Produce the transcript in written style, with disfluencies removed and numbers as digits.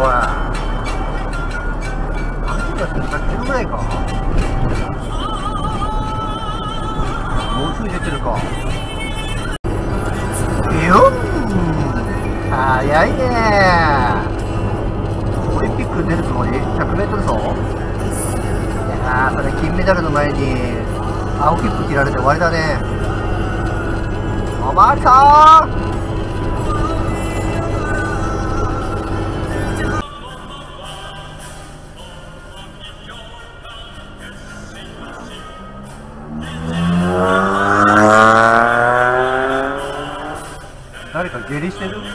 おい。何がさっきのぐらいか。もうすぐ出てるか。よっ、早いねー。オリンピック出るつもり 100m 走。いやー、それ金メダルの前に青切符切られて終わりだね。おまわりさん、誰か下痢してる？